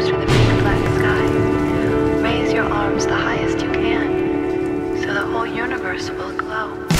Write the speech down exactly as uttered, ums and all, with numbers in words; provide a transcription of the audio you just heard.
to the big black sky. Raise your arms the highest you can, so the whole universe will glow.